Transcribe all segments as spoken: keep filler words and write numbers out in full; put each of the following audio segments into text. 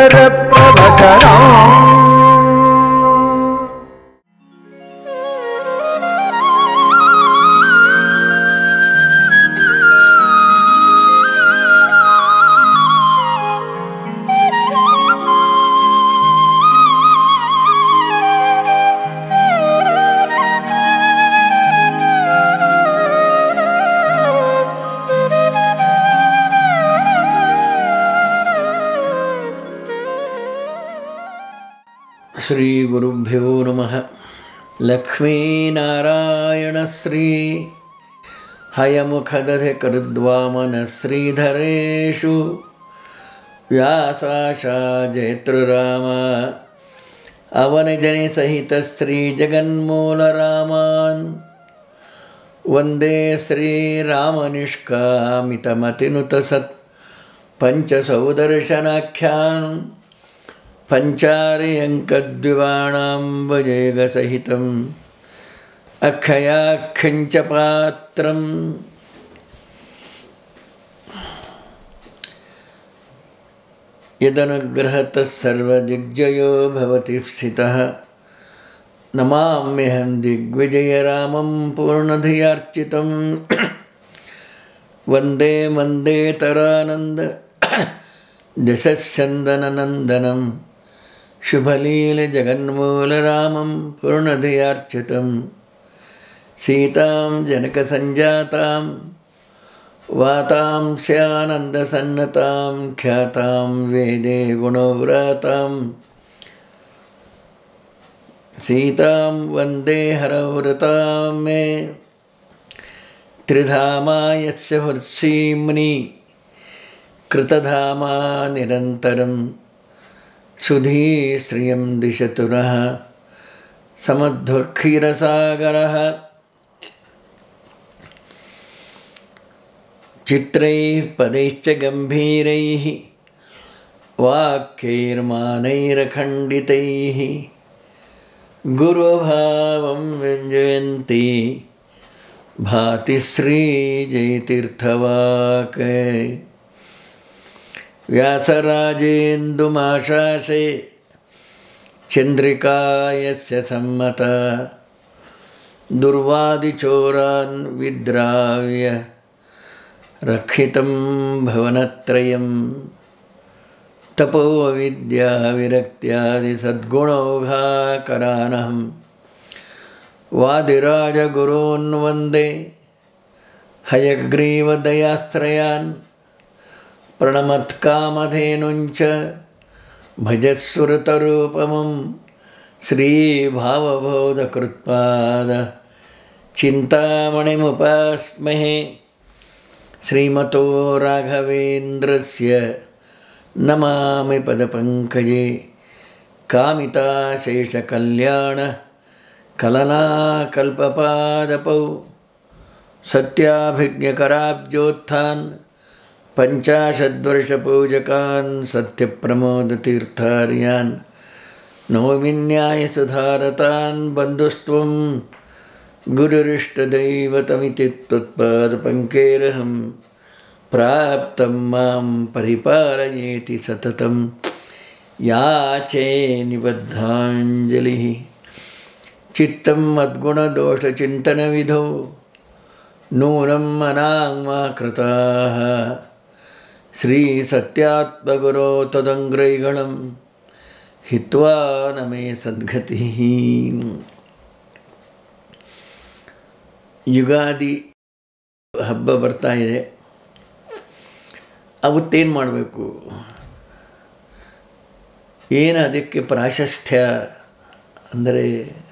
अक्षर प्रवचनम्। श्री गुरुभ्यो नमः। लक्ष्मीनारायण श्री हयमुखदधिकृद्वामन श्रीधरेषु व्यासाशा जयत्रुराम अवनिजनि सहित श्री जगन्मूलरामान् वन्दे श्रीरामनिष्कामितमतिनुतसत् पंचसौदर्शनाख्यान् पंचार्यङ्कद्विवाणाम्बुजयुगसहितम् अक्षयाख्यञ्च पात्रम्। यदनुग्रहतः सर्वदिग्जयो भवति स्थितः नमाम्यहं दिग्विजयरामं पूर्णधियार्चितं वन्दे वन्दे तरानन्द जशस्यन्दननन्दनं शुभलीलजगन्मूलरामं पूर्णधियार्चितं सीतां जनकसञ्जातां वातांस्यानन्दसन्नतां ख्यातां वेदे गुणव्रातां सीतां वन्दे हरव्रतां मे त्रिधामा यस्य हृत्सीम्नि कृतधामा निरन्तरं सुधीश्रियं दिशतु नः समध्वक्षीरसागरः। चित्रैः पदैश्च गम्भीरैः वाक्यैर्मानैरखण्डितैः गुरुभावं व्यञ्जयन्ती भाति श्रीजयतीर्थवाक्। व्यासराजेन्दुमाशासे चन्द्रिका यस्य सम्मता दुर्वादिचोरान् विद्राव्य रक्षितं भवनत्रयं तपोविद्याविरक्त्यादिसद्गुणौघाकरानहं वादिराजगुरून् वन्दे हयग्रीवदयाश्रयान् प्रणमत्कामधेनुञ्च भजत्सुरतरूपमं श्रीभावबोधकृत्पाद चिन्तामणिमुपास्महे। श्रीमतो राघवेन्द्रस्य नमामि पदपङ्कजे कामिताशेषकल्याण कलनाकल्पपादपौ सत्याभिज्ञकराब्जोत्थान् पंचाशद्वर्षपूजकान् सत्यप्रमोदतीर्थार्यान् नौमिन्यायसुधारतान् बन्धुस्त्वं गुरुरिष्टदैवतमिति त्वत्पादपङ्केरहं प्राप्तं मां परिपालयेति सततं याचे निबद्धाञ्जलिः। चित्तं मद्गुणदोषचिन्तनविधौ नूनं मनाङ्मा कृताः श्रीसत्यात्मगुरो तदङ्ग्रैगणं हित्वा न मे सद्गतिः। ಯುಗಾದಿ ಹಬ್ಬ ಬರ್ತಾ ಇದೆ. ಅವತ್ತೇನು ಮಾಡಬೇಕು, ಏನು ಅದಕ್ಕೆ ಪ್ರಾಶಸ್ತ್ಯ ಅಂದರೆ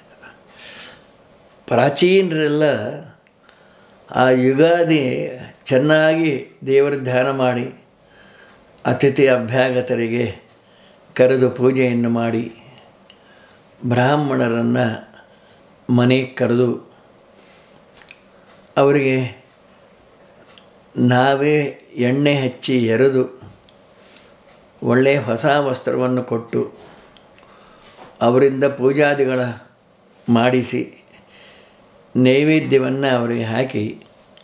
ಪ್ರಾಚೀನರೆಲ್ಲ ಆ ಯುಗಾದಿ ಚೆನ್ನಾಗಿ ದೇವರ ಧ್ಯಾನ ಮಾಡಿ ಅತಿಥಿ ಅಭ್ಯಾಗತರಿಗೆ ಕರೆದು ಪೂಜೆಯನ್ನು ಮಾಡಿ ಬ್ರಾಹ್ಮಣರನ್ನು ಮನೆಗೆ ಕರೆದು ಅವರಿಗೆ ನಾವೇ ಎಣ್ಣೆ ಹಚ್ಚಿ ಎರೆದು ಒಳ್ಳೆಯ ಹೊಸ ವಸ್ತ್ರವನ್ನು ಕೊಟ್ಟು ಅವರಿಂದ ಪೂಜಾದಿಗಳ ಮಾಡಿಸಿ ನೈವೇದ್ಯವನ್ನು ಅವರಿಗೆ ಹಾಕಿ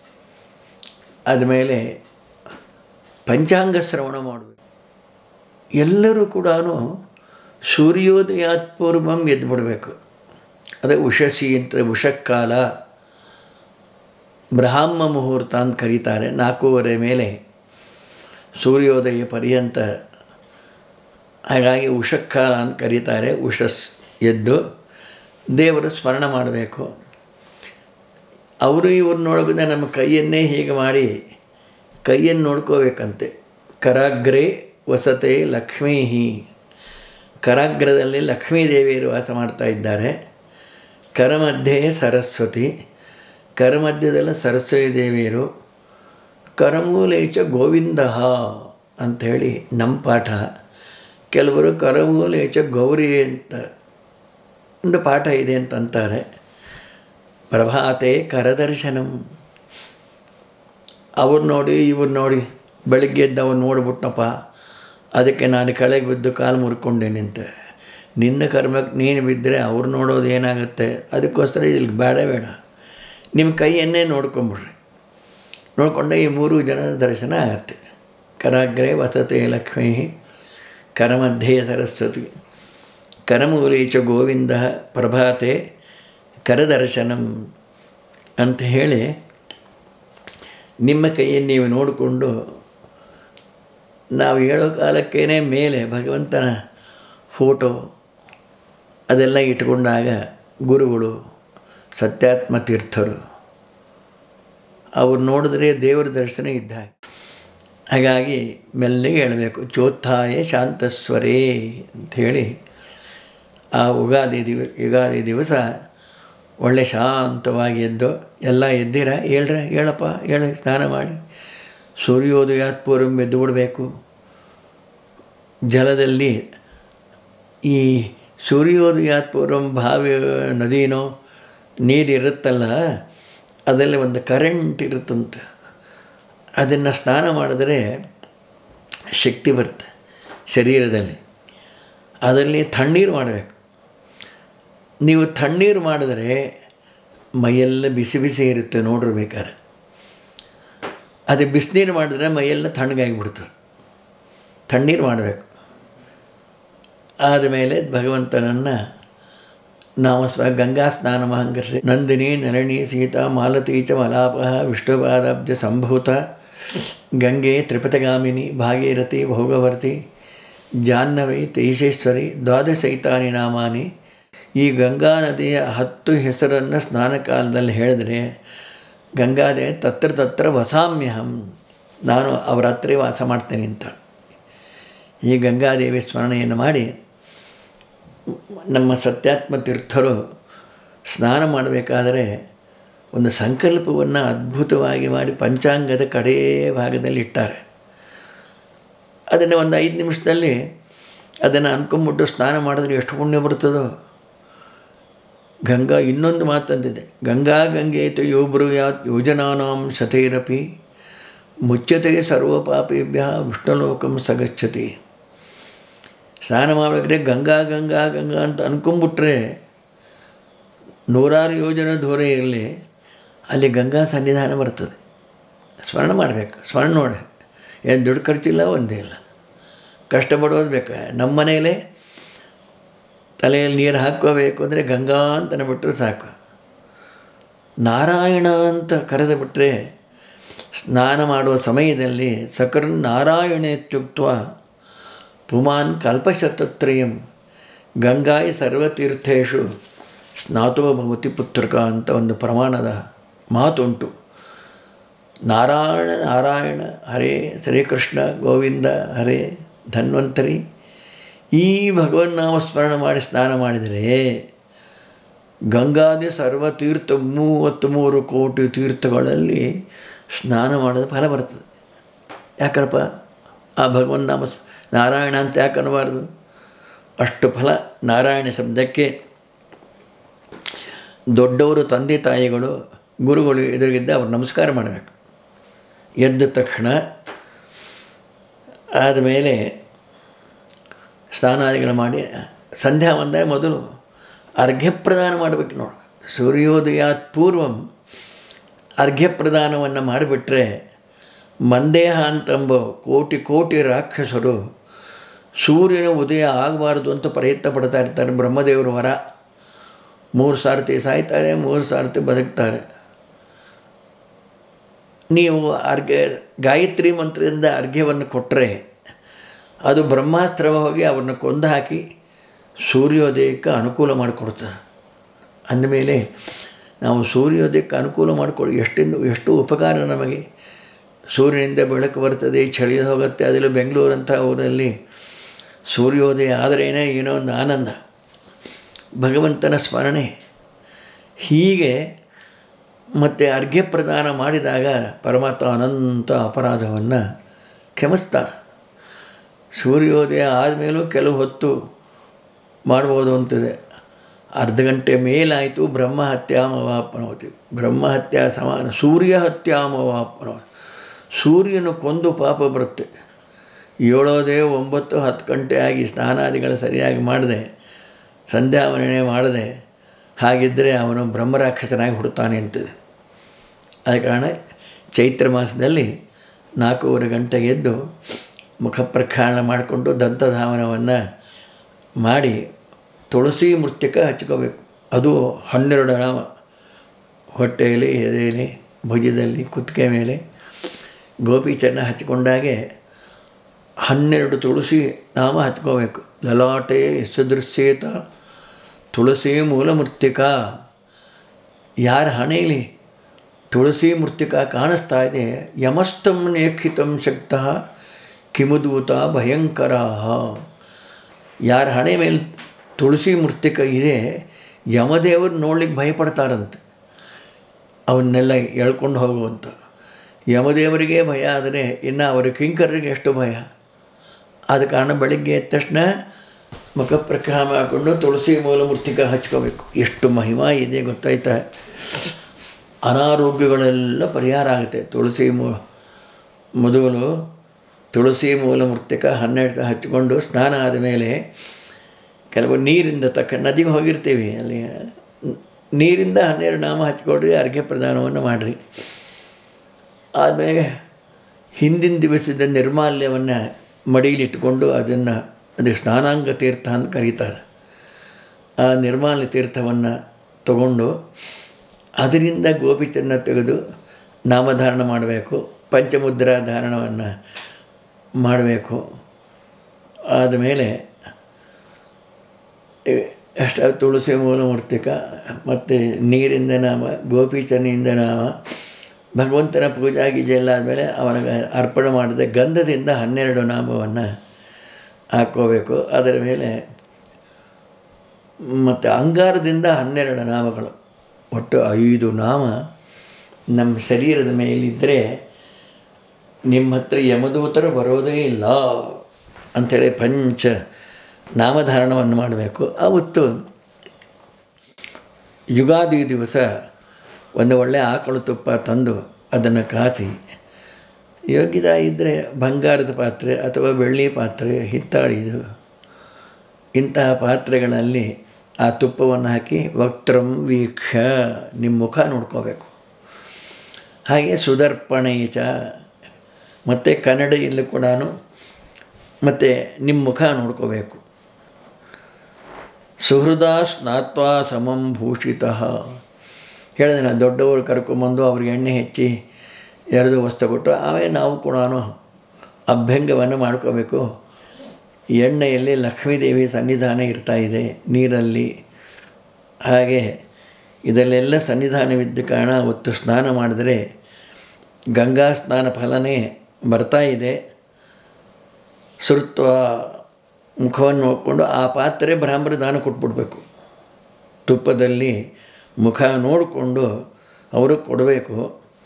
ಆದಮೇಲೆ ಪಂಚಾಂಗ ಶ್ರವಣ ಮಾಡಬೇಕು. ಎಲ್ಲರೂ ಕೂಡ ಸೂರ್ಯೋದಯಾತ್ ಪೂರ್ವಂ ಎದ್ದು ಬಿಡಬೇಕು. ಅದೇ ಉಷಸಿ ಅಂತ, ಉಷಕ್ಕಾಲ, ಬ್ರಾಹ್ಮ ಮುಹೂರ್ತ ಅಂತ ಕರೀತಾರೆ. ನಾಲ್ಕೂವರೆ ಮೇಲೆ ಸೂರ್ಯೋದಯ ಪರ್ಯಂತ, ಹಾಗಾಗಿ ಉಷಕ್ಕಾಲ ಅಂತ ಕರೀತಾರೆ. ಉಷಸ್ ಎದ್ದು ದೇವರ ಸ್ಮರಣ ಮಾಡಬೇಕು. ಅವರು ಇವ್ರು ನೋಡೋದೇ ನಮ್ಮ ಕೈಯನ್ನೇ ಹೀಗೆ ಮಾಡಿ ಕೈಯನ್ನು ನೋಡ್ಕೋಬೇಕಂತೆ. ಕರಾಗ್ರೆ ವಸತೆ ಲಕ್ಷ್ಮೀ, ಕರಾಗ್ರದಲ್ಲಿ ಲಕ್ಷ್ಮೀದೇವಿಯರು ವಾಸ ಮಾಡ್ತಾ ಇದ್ದಾರೆ. ಕರಮಧ್ಯೆ ಸರಸ್ವತಿ, ಕರಮಧ್ಯದಲ್ಲಿ ಸರಸ್ವತಿ ದೇವಿಯರು. ಕರಮೂಲೇಚ ಗೋವಿಂದ ಅಂಥೇಳಿ ನಮ್ಮ ಪಾಠ. ಕೆಲವರು ಕರಮೂಲೇಚ ಗೌರಿ ಅಂತ ಒಂದು ಪಾಠ ಇದೆ ಅಂತಂತಾರೆ. ಪ್ರಭಾತೆ ಕರದರ್ಶನಂ, ಅವ್ರು ನೋಡಿ ಇವ್ರು ನೋಡಿ, ಬೆಳಗ್ಗೆ ಎದ್ದು ಅವ್ರು ನೋಡ್ಬಿಟ್ನಪ್ಪ, ಅದಕ್ಕೆ ನಾನು ಕೆಳಗೆ ಬಿದ್ದು ಕಾಲು ಮುರ್ಕೊಂಡೆ ನಿಂತ. ನಿನ್ನ ಕರ್ಮಕ್ಕೆ ನೀನು ಬಿದ್ದರೆ ಅವ್ರು ನೋಡೋದು ಏನಾಗುತ್ತೆ? ಅದಕ್ಕೋಸ್ಕರ ಇಲ್ಲಿ ಬೇಡ ಬೇಡ ನಿಮ್ಮ ಕೈಯನ್ನೇ ನೋಡ್ಕೊಂಬಿಡ್ರಿ. ನೋಡಿಕೊಂಡೆ ಈ ಮೂರು ಜನರ ದರ್ಶನ ಆಗತ್ತೆ. ಕರಾಗ್ರೆ ವಸತೆ ಲಕ್ಷ್ಮೀ, ಕರಮಧ್ಯೆ ಸರಸ್ವತಿ, ಕರಮೂಲೇಚ ಗೋವಿಂದ, ಪ್ರಭಾತೆ ಕರದರ್ಶನಂ ಅಂತ ಹೇಳಿ ನಿಮ್ಮ ಕೈಯನ್ನು ನೀವು ನೋಡಿಕೊಂಡು, ನಾವು ಹೇಳೋ ಕಾಲಕ್ಕೇ ಮೇಲೆ ಭಗವಂತನ ಫೋಟೋ ಅದೆಲ್ಲ ಇಟ್ಕೊಂಡಾಗ ಗುರುಗಳು ಸತ್ಯಾತ್ಮ ತೀರ್ಥರು ಅವ್ರು ನೋಡಿದ್ರೆ ದೇವರ ದರ್ಶನ ಇದ್ದ ಹಾಗೆ. ಹಾಗಾಗಿ ಮೆಲ್ಲಗೆ ಹೇಳಬೇಕು, ಚೋತ್ಥಾಯ ಶಾಂತಸ್ವರೇ ಅಂಥೇಳಿ ಆ ಉಗಾದಿ ದಿವ ಯುಗಾದಿ ದಿವಸ ಒಳ್ಳೆ ಶಾಂತವಾಗಿ ಎದ್ದು, ಎಲ್ಲ ಎದ್ದಿರ ಹೇಳ್ರ ಹೇಳಪ್ಪ ಹೇಳಿ, ಸ್ನಾನ ಮಾಡಿ ಸೂರ್ಯೋದಯಾತ್ ಪೂರ್ವಂ ಎದ್ದು ಬಿಡಬೇಕು. ಜಲದಲ್ಲಿ ಈ ಸೂರ್ಯೋದಯಾತ್ ಪೂರ್ವಂ ಬಾವಿ ನದಿನೋ ನೀರಿರುತ್ತಲ್ಲ, ಅದರಲ್ಲಿ ಒಂದು ಕರೆಂಟ್ ಇರುತ್ತಂತೆ. ಅದನ್ನು ಸ್ನಾನ ಮಾಡಿದ್ರೆ ಶಕ್ತಿ ಬರುತ್ತೆ ಶರೀರದಲ್ಲಿ. ಅದರಲ್ಲಿ ತಣ್ಣೀರು ಮಾಡಬೇಕು. ನೀವು ತಣ್ಣೀರು ಮಾಡಿದ್ರೆ ಮೈಯೆಲ್ಲ ಬಿಸಿ ಬಿಸಿ ಇರುತ್ತೆ ನೋಡಿರ್ಬೇಕಾದ್ರೆ. ಅದು ಬಿಸಿನೀರು ಮಾಡಿದ್ರೆ ಮೈಯೆಲ್ಲ ತಣ್ಣಗಾಗಿಬಿಡ್ತದೆ. ತಣ್ಣೀರು ಮಾಡಬೇಕು. ಆದಮೇಲೆ ಭಗವಂತನನ್ನು ನಾವು ಸ್ವ ಗಂಗಾ ಸ್ನಾನ ಮಹಂಕರ್ಷಿ ನಂದಿನಿ ನಳಿನಿ ಸೀತಾ ಮಾಲತಿ ಚ ಮಲಾಪ ವಿಷ್ಣುಪಾದಾಬ್ಜ ಸಂಭೂತ ಗಂಗೆ ತ್ರಿಪಥಗಾಮಿನಿ ಭಾಗೀರಥಿ ಭೋಗವರ್ತಿ ಜಾಹ್ನವಿ ತೈಷೇಶ್ವರಿ ದ್ವಾದಶೈತಾನಿ ನಾಮಾನಿ. ಈ ಗಂಗಾ ನದಿಯ ಹತ್ತು ಹೆಸರನ್ನು ಸ್ನಾನ ಕಾಲದಲ್ಲಿ ಹೇಳಿದ್ರೆ, ಗಂಗಾದೇ ತತ್ರ ತತ್ರ ವಸಾಮ್ಯಹಂ, ನಾನು ಅವರ ಹತ್ರ ವಾಸ ಮಾಡ್ತೇನೆ ಅಂತ. ಈ ಗಂಗಾದೇವಿ ಸ್ಮರಣೆಯನ್ನು ಮಾಡಿ ನಮ್ಮ ಸತ್ಯಾತ್ಮ ತೀರ್ಥರು ಸ್ನಾನ ಮಾಡಬೇಕಾದರೆ ಒಂದು ಸಂಕಲ್ಪವನ್ನು ಅದ್ಭುತವಾಗಿ ಮಾಡಿ ಪಂಚಾಂಗದ ಕಡೆಯ ಭಾಗದಲ್ಲಿ ಇಟ್ಟಾರೆ. ಅದನ್ನು ಒಂದು ಐದು ನಿಮಿಷದಲ್ಲಿ ಅದನ್ನು ಅನ್ಕೊಂಬಿಟ್ಟು ಸ್ನಾನ ಮಾಡಿದ್ರೆ ಎಷ್ಟು ಪುಣ್ಯ ಬರ್ತದೋ. ಗಂಗಾ ಇನ್ನೊಂದು ಮಾತಂದಿದೆ, ಗಂಗಾ ಗಂಗೇತು ಯೋ ಬ್ರೂಯಾತ್ ಯೋಜನಾನಾಂ ಶತೈರಪಿ ಮುಚ್ಯತೆ ಸರ್ವಪಾಪೇಭ್ಯ ವಿಷ್ಣುಲೋಕಂ ಸಗಚ್ಚತಿ. ಸ್ನಾನ ಮಾಡಬೇಕ್ರೆ ಗಂಗಾ ಗಂಗಾ ಗಂಗಾ ಅಂತ ಅನ್ಕೊಂಬಿಟ್ರೆ ನೂರಾರು ಯೋಜನೆ ದೂರ ಇರಲಿ, ಅಲ್ಲಿ ಗಂಗಾ ಸನ್ನಿಧಾನ ಬರ್ತದೆ. ಸ್ಮರಣ ಮಾಡಬೇಕು. ಸ್ಮರಣ ನೋಡಿ, ಏನು ದುಡ್ಡು ಖರ್ಚಿಲ್ಲ, ಒಂದೇ ಇಲ್ಲ, ಕಷ್ಟಪಡೋದು ಬೇಕು. ನಮ್ಮ ಮನೆಯಲ್ಲೇ ತಲೆಯಲ್ಲಿ ನೀರು ಹಾಕ್ಕೋಬೇಕು ಅಂದರೆ ಗಂಗಾ ಅಂತಲೇ ಬಿಟ್ಟರೆ ಸಾಕು. ನಾರಾಯಣ ಅಂತ ಕರೆದು ಬಿಟ್ಟರೆ ಸ್ನಾನ ಮಾಡುವ ಸಮಯದಲ್ಲಿ ಸಕರ್ ನಾರಾಯಣೇತ್ಯುಕ್ತ ಪುಮಾನ್ ಕಲ್ಪಶತತ್ರಯಂ ಗಂಗಾಯಿ ಸರ್ವತೀರ್ಥೇಶು ಸ್ನಾತೋ ಭವತಿ ಪುತ್ರಕ ಅಂತ ಒಂದು ಪ್ರಮಾಣದ ಮಾತುಂಟು. ನಾರಾಯಣ ನಾರಾಯಣ ಹರೇ ಶ್ರೀಕೃಷ್ಣ ಗೋವಿಂದ ಹರೇ ಧನ್ವಂತರಿ, ಈ ಭಗವನ್ನಾಮ ಸ್ಮರಣ ಮಾಡಿ ಸ್ನಾನ ಮಾಡಿದರೆ ಗಂಗಾದಿ ಸರ್ವತೀರ್ಥ ಮೂವತ್ತು ಮೂರು ಕೋಟಿ ತೀರ್ಥಗಳಲ್ಲಿ ಸ್ನಾನ ಮಾಡೋದು ಫಲ ಬರ್ತದೆ. ಯಾಕಪ್ಪ ಆ ಭಗವನ್ನಾಮ ನಾರಾಯಣ ಅಂತ ಯಾಕೆ ಅನ್ನಬಾರ್ದು? ಅಷ್ಟು ಫಲ ನಾರಾಯಣ ಶಬ್ದಕ್ಕೆ. ದೊಡ್ಡವರು ತಂದೆ ತಾಯಿಗಳು ಗುರುಗಳು ಎದುರಿಗಿದ್ದ ಅವ್ರು ನಮಸ್ಕಾರ ಮಾಡಬೇಕು. ಎದ್ದ ತಕ್ಷಣ ಆದಮೇಲೆ ಸ್ನಾನಾದಿಗಳು ಮಾಡಿ ಸಂಧ್ಯಾ ಬಂದಾಗ ಮೊದಲು ಅರ್ಘ್ಯ ಪ್ರದಾನ ಮಾಡಬೇಕು. ನೋಡಿ, ಸೂರ್ಯೋದಯಾತ್ ಪೂರ್ವಂ ಅರ್ಘ್ಯ ಪ್ರದಾನವನ್ನು ಮಾಡಿಬಿಟ್ರೆ ಮಂದೇಹ ಅಂತಂಬ ಕೋಟಿ ಕೋಟಿ ರಾಕ್ಷಸರು ಸೂರ್ಯನ ಉದಯ ಆಗಬಾರ್ದು ಅಂತ ಪ್ರಯತ್ನ ಪಡ್ತಾ ಇರ್ತಾರೆ. ಬ್ರಹ್ಮದೇವರು ವರ, ಮೂರು ಸಾರ್ತಿ ಸಾಯ್ತಾರೆ, ಮೂರು ಸಾರ್ತಿ ಬದುಕ್ತಾರೆ. ನೀವು ಅರ್ಘ್ಯ ಗಾಯತ್ರಿ ಮಂತ್ರದಿಂದ ಅರ್ಘ್ಯವನ್ನು ಕೊಟ್ಟರೆ ಅದು ಬ್ರಹ್ಮಾಸ್ತ್ರ ಹೋಗಿ ಅವ್ರನ್ನ ಕೊಂದು ಹಾಕಿ ಸೂರ್ಯೋದಯಕ್ಕೆ ಅನುಕೂಲ ಮಾಡಿಕೊಡ್ತಾರೆ. ಅಂದಮೇಲೆ ನಾವು ಸೂರ್ಯೋದಯಕ್ಕೆ ಅನುಕೂಲ ಮಾಡಿಕೊಡಿ, ಎಷ್ಟಿಂದ ಎಷ್ಟು ಉಪಕಾರ ನಮಗೆ. ಸೂರ್ಯನಿಂದ ಬೆಳಕು ಬರ್ತದೆ, ಚಳಿ ಹೋಗುತ್ತೆ. ಅದರಲ್ಲೂ ಬೆಂಗಳೂರಂಥ ಊರಲ್ಲಿ ಸೂರ್ಯೋದಯ ಆದರೇನೇ ಏನೋ ಒಂದು ಆನಂದ, ಭಗವಂತನ ಸ್ಮರಣೆ. ಹೀಗೆ ಮತ್ತು ಅರ್ಘ್ಯ ಪ್ರದಾನ ಮಾಡಿದಾಗ ಪರಮಾತ್ಮ ಅನಂತ ಅಪರಾಧವನ್ನು ಕ್ಷಮಿಸ್ತಾನೆ. ಸೂರ್ಯೋದಯ ಆದಮೇಲೂ ಕೆಲವು ಹೊತ್ತು ಮಾಡ್ಬೋದು ಅಂತಿದೆ. ಅರ್ಧ ಗಂಟೆ ಮೇಲಾಯಿತು ಬ್ರಹ್ಮಹತ್ಯಾಮವಾಪ್ನೋತಿ, ಬ್ರಹ್ಮಹತ್ಯಾ ಸಮಾನ ಸೂರ್ಯ ಹತ್ಯಾಮವಾಪ್ನೋತಿ. ಸೂರ್ಯನು ಕೊಂದು ಪಾಪ ಬರುತ್ತೆ. ಏಳೋದೇ ಒಂಬತ್ತು ಹತ್ತು ಗಂಟೆ ಆಗಿ ಸ್ನಾನಾದಿಗಳು ಸರಿಯಾಗಿ ಮಾಡದೆ, ಸಂಧ್ಯಾವಂದನೆ ಮಾಡದೆ ಹಾಗಿದ್ದರೆ ಅವನು ಬ್ರಹ್ಮರಾಕ್ಷಸನಾಗಿ ಹುಡ್ತಾನೆ ಅಂತಿದೆ. ಆದ ಕಾರಣ ಚೈತ್ರ ಮಾಸದಲ್ಲಿ ನಾಲ್ಕೂವರೆ ಗಂಟೆಗೆ ಎದ್ದು ಮುಖ ಪ್ರಕ್ಷಾಳನ ಮಾಡಿಕೊಂಡು ದಂತಧಾವನವನ್ನು ಮಾಡಿ ತುಳಸಿ ಮೃತ್ತಿಕ ಹಚ್ಕೋಬೇಕು. ಅದು ಹನ್ನೆರಡು ನಾಮ, ಹೊಟ್ಟೆಯಲ್ಲಿ, ಎದೆಯಲ್ಲಿ, ಭುಜದಲ್ಲಿ, ಕುತ್ತಿಗೆ ಮೇಲೆ ಗೋಪಿಚನ್ನ ಹಚ್ಕೊಂಡಾಗೆ ಹನ್ನೆರಡು ತುಳಸಿ ನಾಮ ಹಚ್ಕೋಬೇಕು. ಲಲಾಟೆ ಸದೃಶ್ಯೇತ ತುಳಸಿ ಮೂಲ ಮೃತ್ತಿಕಾ. ಯಾರ ಹಣೆಯಲ್ಲಿ ತುಳಸಿ ಮೃತ್ತಿಕಾ ಕಾಣಿಸ್ತಾ ಇದೆ, ಯಮಸ್ತಂ ನೇಕ್ಷಿತಂ ಶಕ್ತಃ ಕಿಮುದೂತ ಭಯಂಕರ. ಯಾರ ಹಣೆ ಮೇಲೆ ತುಳಸಿ ಮೃತ್ತಿಕ ಇದೆ, ಯಮದೇವರು ನೋಡ್ಲಿಕ್ಕೆ ಭಯಪಡ್ತಾರಂತೆ. ಅವನ್ನೆಲ್ಲ ಎಳ್ಕೊಂಡು ಹೋಗುವಂಥ ಯಮದೇವರಿಗೆ ಭಯ ಆದರೆ ಇನ್ನು ಅವರ ಕಿಂಕರರಿಗೆ ಎಷ್ಟು ಭಯ. ಆದ ಕಾರಣ ಬೆಳಗ್ಗೆ ಎದ್ದ ತಕ್ಷಣ ಮುಖ ಪ್ರಕ್ಷಾಳನ ಮಾಡಿಕೊಂಡು ತುಳಸಿ ಮೂಲ ಮೃತ್ತಿಕ ಹಚ್ಕೋಬೇಕು. ಎಷ್ಟು ಮಹಿಮಾ ಇದೆ ಗೊತ್ತಾಯ್ತಾ. ಅನಾರೋಗ್ಯಗಳೆಲ್ಲ ಪರಿಹಾರ ಆಗುತ್ತೆ. ತುಳಸಿ ಮೂ ಮೊದಲು ತುಳಸಿ ಮೂಲ ಮೃತ್ತಿಕ ಹನ್ನೆರಡು ಹಚ್ಕೊಂಡು ಸ್ನಾನ ಆದಮೇಲೆ ಕೆಲವು ನೀರಿಂದ ತಕ್ಕ ನದಿಗೆ ಹೋಗಿರ್ತೀವಿ, ಅಲ್ಲಿ ನೀರಿಂದ ಹನ್ನೆರಡು ನಾಮ ಹಚ್ಕೊಡ್ರಿ, ಅರ್ಘ್ಯ ಪ್ರದಾನವನ್ನು ಮಾಡಿರಿ. ಆದಮೇಲೆ ಹಿಂದಿನ ದಿವಸದ ನಿರ್ಮಾಲ್ಯವನ್ನು ಮಡಿಲಿಟ್ಕೊಂಡು ಅದನ್ನು ಅದಕ್ಕೆ ಸ್ನಾನಾಂಗ ತೀರ್ಥ ಅಂತ ಕರೀತಾರೆ. ಆ ನಿರ್ಮಾಲ್ಯ ತೀರ್ಥವನ್ನು ತಗೊಂಡು ಅದರಿಂದ ಗೋಪಿಚನ್ನ ತೆಗೆದು ನಾಮಧಾರಣ ಮಾಡಬೇಕು. ಪಂಚಮುದ್ರಾ ಧಾರಣವನ್ನು ಮಾಡಬೇಕು. ಆದಮೇಲೆ ಅಷ್ಟ ತುಳಸಿ ಮೂಲ ಮೃತ್ತಿಕ ಮತ್ತು ನೀರಿಂದ ನಾಮ, ಗೋಪಿಚನ್ನಿಂದ ನಾಮ, ಭಗವಂತನ ಪೂಜಾ ಗೀಜೆ ಎಲ್ಲ ಆದಮೇಲೆ ಅವನಿಗೆ ಅರ್ಪಣೆ ಮಾಡಿದ ಗಂಧದಿಂದ ಹನ್ನೆರಡು ನಾಮವನ್ನು ಹಾಕ್ಕೋಬೇಕು. ಅದರ ಮೇಲೆ ಮತ್ತು ಅಂಗಾರದಿಂದ ಹನ್ನೆರಡು ನಾಮಗಳು, ಒಟ್ಟು ಐದು ನಾಮ ನಮ್ಮ ಶರೀರದ ಮೇಲಿದ್ದರೆ ನಿಮ್ಮ ಹತ್ರ ಯಮದೂತರು ಬರೋದೇ ಇಲ್ಲ ಅಂಥೇಳಿ ಪಂಚ ನಾಮಧಾರಣವನ್ನು ಮಾಡಬೇಕು. ಆವತ್ತು ಯುಗಾದಿ ದಿವಸ ಒಂದು ಒಳ್ಳೆಯ ಆಕಳು ತುಪ್ಪ ತಂದು ಅದನ್ನು ಕಾಸಿ, ಯೋಗ್ಯದ ಇದ್ದರೆ ಬಂಗಾರದ ಪಾತ್ರೆ ಅಥವಾ ಬೆಳ್ಳಿ ಪಾತ್ರೆ, ಹಿತ್ತಾಳಿದು ಇಂತಹ ಪಾತ್ರೆಗಳಲ್ಲಿ ಆ ತುಪ್ಪವನ್ನು ಹಾಕಿ ವಕ್ತ್ರಂ ವೀಕ್ಷ, ನಿಮ್ಮ ಮುಖ ನೋಡ್ಕೋಬೇಕು. ಹಾಗೆ ಸುದರ್ಪಣೇಚ, ಮತ್ತು ಕನ್ನಡಿಯಲ್ಲೂ ಕೂಡ ಮತ್ತು ನಿಮ್ಮ ಮುಖ ನೋಡ್ಕೋಬೇಕು. ಸುಹೃದ ಸ್ನಾತ್ವಾ ಸಮಂ ಭೂಷಿತಃ ಹೇಳಿದೆ ನಾನು. ದೊಡ್ಡವರು ಕರ್ಕೊಂಬಂದು ಅವ್ರಿಗೆ ಎಣ್ಣೆ ಹೆಚ್ಚಿ ಎರಡು ವಸ್ತು ಕೊಟ್ಟು ಆಮೇಲೆ ನಾವು ಕೂಡ ಅಭ್ಯಂಗವನ್ನು ಮಾಡ್ಕೋಬೇಕು. ಎಣ್ಣೆಯಲ್ಲಿ ಲಕ್ಷ್ಮೀದೇವಿ ಸನ್ನಿಧಾನ ಇರ್ತಾಯಿದೆ, ನೀರಲ್ಲಿ. ಹಾಗೆ ಇದರಲ್ಲೆಲ್ಲ ಸನ್ನಿಧಾನವಿದ್ದ ಕಾರಣ ಅವತ್ತು ಸ್ನಾನ ಮಾಡಿದರೆ ಗಂಗಾ ಸ್ನಾನ ಫಲನೇ ಬರ್ತಾಯಿದೆ. ಸುರುತ್ವ ಮುಖವನ್ನು ನೋಡಿಕೊಂಡು ಆ ಪಾತ್ರೆ ಬ್ರಾಹ್ಮಣ ದಾನ ಕೊಟ್ಬಿಡ್ಬೇಕು. ತುಪ್ಪದಲ್ಲಿ ಮುಖ ನೋಡಿಕೊಂಡು ಅವರು ಕೊಡಬೇಕು.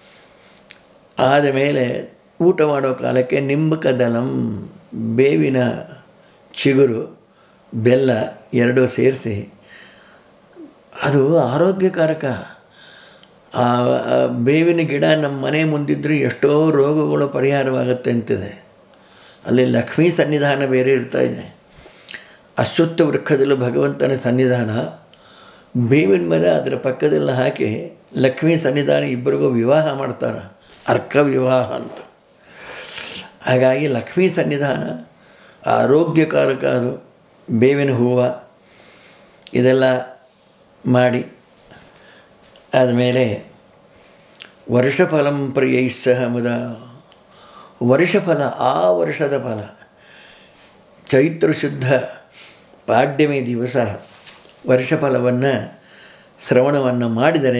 ಆದಮೇಲೆ ಊಟ ಮಾಡೋ ಕಾಲಕ್ಕೆ ನಿಂಬಕದಲಂ, ಬೇವಿನ ಚಿಗುರು, ಬೆಲ್ಲ ಎರಡೂ ಸೇರಿಸಿ, ಅದು ಆರೋಗ್ಯಕಾರಕ. ಆ ಬೇವಿನ ಗಿಡ ನಮ್ಮ ಮನೆ ಮುಂದಿದ್ದರೆ ಎಷ್ಟೋ ರೋಗಗಳು ಪರಿಹಾರವಾಗುತ್ತೆ ಅಂತಿದೆ. ಅಲ್ಲಿ ಲಕ್ಷ್ಮೀ ಸನ್ನಿಧಾನ ಬೇರೆ ಇರ್ತಾಯಿದೆ. ಅಶ್ವತ್ಥ ವೃಕ್ಷದಲ್ಲೂ ಭಗವಂತನ ಸನ್ನಿಧಾನ, ಬೇವಿನ ಮರ ಅದರ ಪಕ್ಕದೆಲ್ಲ ಹಾಕಿ ಲಕ್ಷ್ಮೀ ಸನ್ನಿಧಾನ ಇಬ್ಬರಿಗೂ ವಿವಾಹ ಮಾಡ್ತಾರೆ, ಅರ್ಕ ವಿವಾಹ ಅಂತ. ಹಾಗಾಗಿ ಲಕ್ಷ್ಮೀ ಸನ್ನಿಧಾನ ಆರೋಗ್ಯಕಾರಕ ಅದು ಬೇವಿನ ಹೂವು ಇದೆಲ್ಲ ಮಾಡಿ ಆದಮೇಲೆ ವರ್ಷಫಲಂ ಪ್ರಿಯೈಸ್ಸಹ ಮುದ ವರ್ಷಫಲ ಆ ವರ್ಷದ ಫಲ ಚೈತ್ರ ಶುದ್ಧ ಪಾಡ್ಯಮಿ ದಿವಸ ವರ್ಷಫಲವನ್ನು ಶ್ರವಣವನ್ನು ಮಾಡಿದರೆ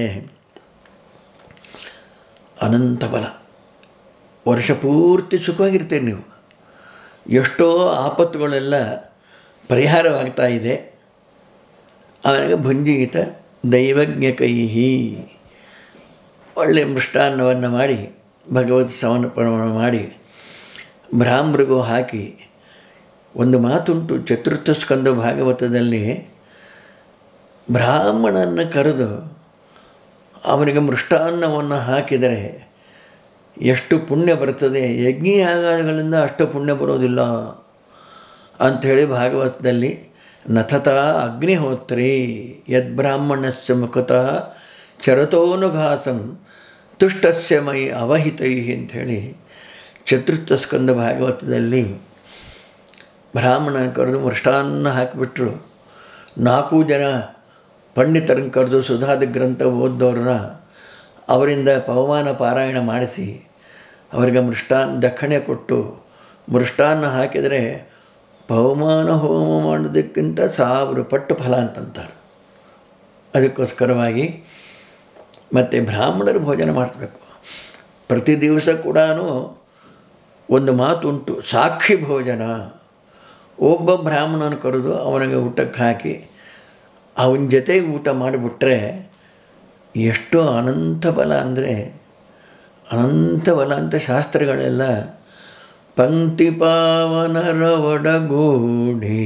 ಅನಂತ ಫಲ. ವರ್ಷ ಪೂರ್ತಿ ಸುಖವಾಗಿರ್ತೀರಿ ನೀವು. ಎಷ್ಟೋ ಆಪತ್ತುಗಳೆಲ್ಲ ಪರಿಹಾರವಾಗ್ತಾ ಇದೆ. ಅವನಿಗೆ ಭುಂಜಿಗಿತ ದೈವಜ್ಞ ಕೈಹಿ ಒಳ್ಳೆಯ ಮೃಷ್ಟಾನ್ನವನ್ನು ಮಾಡಿ ಭಗವತ್ ಸಮರ್ಪಣವನ್ನು ಮಾಡಿ ಬ್ರಾಹ್ಮರಿಗೂ ಹಾಕಿ. ಒಂದು ಮಾತುಂಟು ಚತುರ್ಥ ಸ್ಕಂದ ಭಾಗವತದಲ್ಲಿ, ಬ್ರಾಹ್ಮಣನ್ನು ಕರೆದು ಅವನಿಗೆ ಮೃಷ್ಟಾನ್ನವನ್ನು ಹಾಕಿದರೆ ಎಷ್ಟು ಪುಣ್ಯ ಬರ್ತದೆ, ಯಜ್ಞಯಾಗಾದಿಗಳಿಂದ ಅಷ್ಟು ಪುಣ್ಯ ಬರೋದಿಲ್ಲ ಅಂಥೇಳಿ ಭಾಗವತದಲ್ಲಿ ನಥತಾ ಅಗ್ನಿಹೋತ್ರಿ ಯದ್ಬ್ರಾಹ್ಮಣಸ್ಯ ಮುಖತಃ ಚರತೋನುಘಾಸಂ ತುಷ್ಟಸ್ಯ ಮೈ ಅವಹಿತೈ ಅಂಥೇಳಿ ಚತುರ್ಥ ಸ್ಕಂದ ಭಾಗವತದಲ್ಲಿ ಬ್ರಾಹ್ಮಣನ ಕರೆದು ಮೃಷ್ಟಾನ್ನ ಹಾಕಿಬಿಟ್ರು. ನಾಲ್ಕು ಜನ ಪಂಡಿತರನ್ನು ಕರೆದು ಸುಧಾದ ಗ್ರಂಥ ಓದ್ದವ್ರನ್ನ ಅವರಿಂದ ಪವಮಾನ ಪಾರಾಯಣ ಮಾಡಿಸಿ ಅವರಿಗೆ ಮೃಷ್ಟಾನ್ನ ದಕ್ಷಿಣೆ ಕೊಟ್ಟು ಮೃಷ್ಟಾನ್ನ ಹಾಕಿದರೆ ಪವಮಾನ ಹೋಮ ಮಾಡೋದಕ್ಕಿಂತ ಸಾವಿರ ಪಟ್ಟು ಫಲ ಅಂತಂತಾರೆ. ಅದಕ್ಕೋಸ್ಕರವಾಗಿ ಮತ್ತು ಬ್ರಾಹ್ಮಣರು ಭೋಜನ ಮಾಡಿಸ್ಬೇಕು. ಪ್ರತಿ ದಿವಸ ಕೂಡ ಒಂದು ಮಾತುಂಟು, ಸಾಕ್ಷಿ ಭೋಜನ. ಒಬ್ಬ ಬ್ರಾಹ್ಮಣನ ಕರೆದು ಅವನಿಗೆ ಊಟಕ್ಕೆ ಹಾಕಿ ಅವನ ಜೊತೆಗೆ ಊಟ ಮಾಡಿಬಿಟ್ರೆ ಎಷ್ಟೋ ಅನಂತ ಫಲ ಅಂದರೆ ಅನಂತ ಫಲ ಅಂತ ಶಾಸ್ತ್ರಗಳೆಲ್ಲ. ಪಂಕ್ತಿ ಪಾವನರ ಒಡಗೂಡಿ